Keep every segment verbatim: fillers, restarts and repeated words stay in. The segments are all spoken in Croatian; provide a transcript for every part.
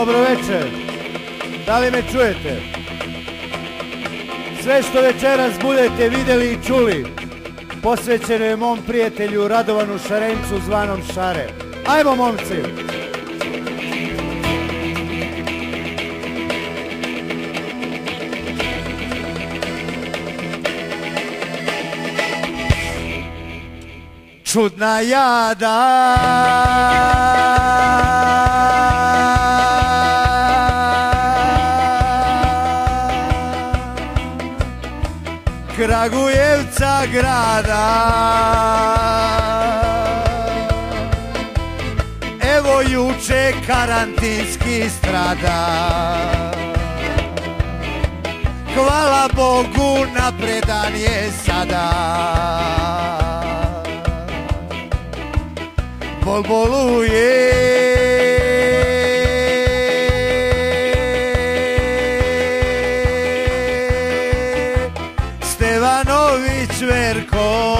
Dobro večer, da li me čujete? Sve što večeras budete vidjeli i čuli posvećeno je mom prijatelju Radovanu Šarencu zvanom Šare. Ajmo momci! Čudna jada Kragujevca grada, evo juče karantinski strada. Hvala Bogu napredan je sada. Bol boluje Stevanović Verko,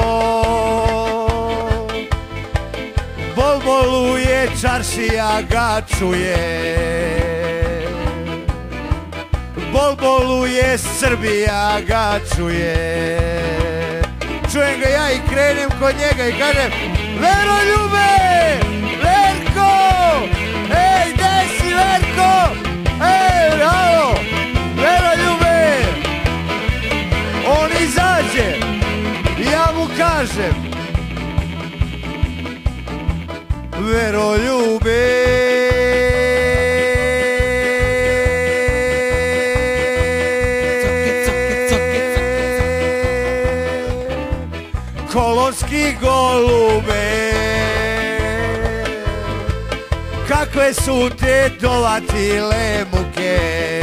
bol boluje, čaršija ga čuje. Bol boluje, Srbija ga čuje. Čujem ga ja i krenem kod njega i kažem: Veroljube! Verko! Ej, gde si, Verko? Ej, halo! Veroljube! On izađe i ja mu kažem: Veroljube! Kolonski golube, kakve su te dovatile muke,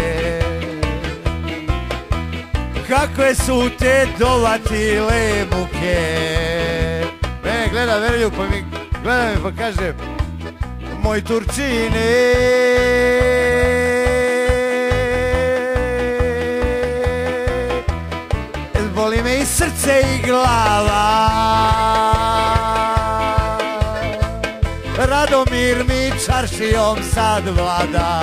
kakve su te dovatile muke. Mene gleda Veroljub pa mi gleda mi pa kaže: moj Turčine, boli me i srce i glava. Radomir mi čaršijom sad vlada.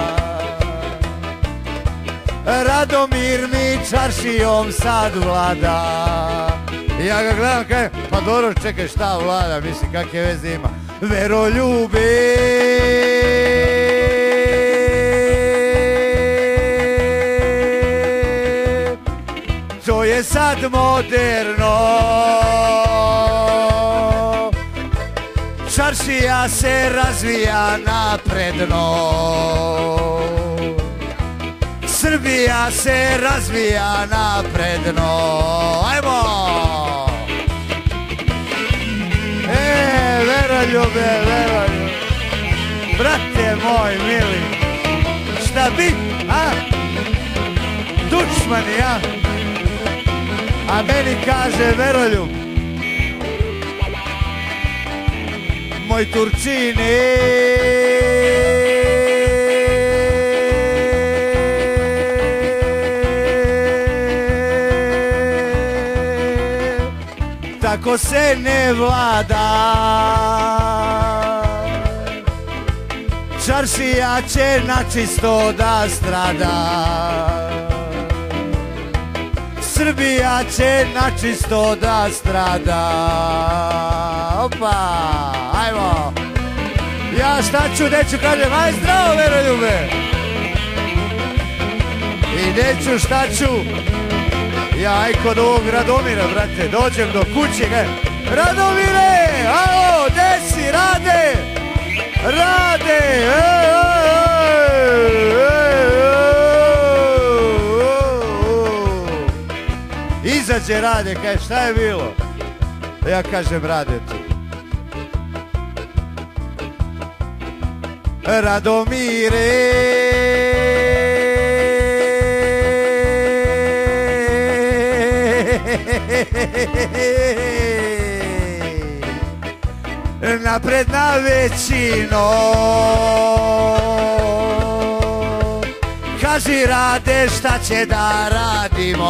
Radomir mi čaršijom sad vlada. Ja ga gledam, kažem: pa dobro, čekaj, šta vlada, mislim, kakve veze ima. Veroljube, to je sad moderno. Čaršija se razvija napredno. Srbija se razvija napredno. Ajmo! E, Veroljube, Veroljube, brate moj mili, šta bi, a? Dušmani, a? A meni kaže Veroljub: moj Turčine, tako se ne vlada. Čaršija će načisto da strada. Srbija će načisto da strada. Opa, ajmo. Ja šta ću, neću, kažem: aj zdravo Veroljube. I neću, šta ću, ja aj kod ovog Radomira, brate, dođem do kuće, kažem: Radomire, alo, gde si, Rade? Rade, ej, ej, ej. Izađe Rade, kaže: šta je bilo? Ja kažem: Rade tu. Radomire, napredna većino, kaži Rade šta će da radimo.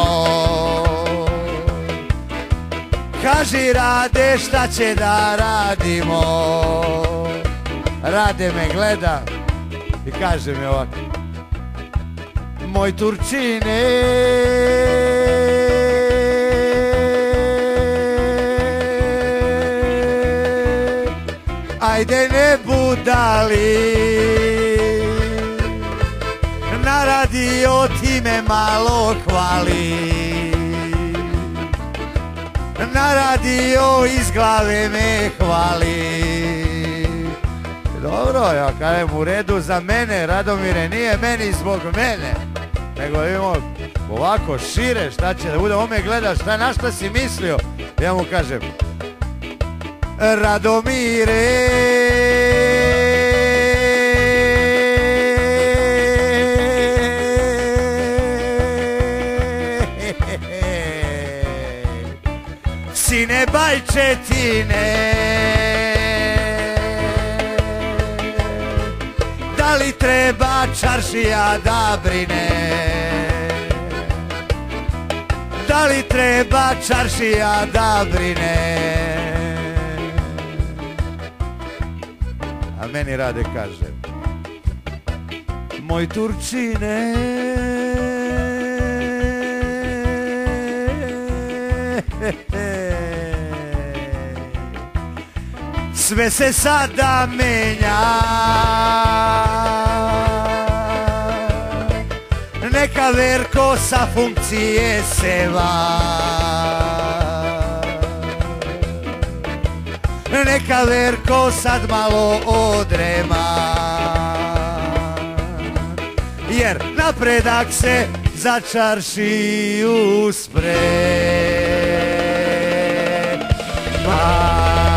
Kaži Rade šta će da radimo. Rade me gleda i kaže mi ovako. Moj Turčine, ajde ne budali, na radio ti me malo hvali, na radio iz glave me hvali. Dobro, ja kažem u redu za mene, Radomire, nije meni zbog mene, nego imamo ovako šire, šta će da bude, on me gleda, šta, na šta si mislio? Ja mu kažem, Radomire, sine bajčetine, da li treba čaršija da brine, da li treba čaršija da brine. A meni Rade kaže, moj Turčine, sve se sada menja, neka Verko sa funkcije seva, neka Verko sad malo odrema, jer napredak se za čaršiju sprema.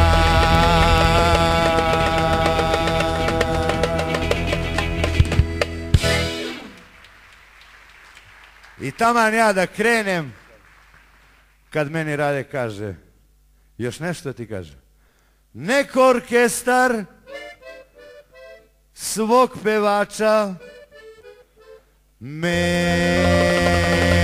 I taman ja da krenem, kad meni Rade kaže, još nešto ti kaže, nek orkestar svog pevača menja.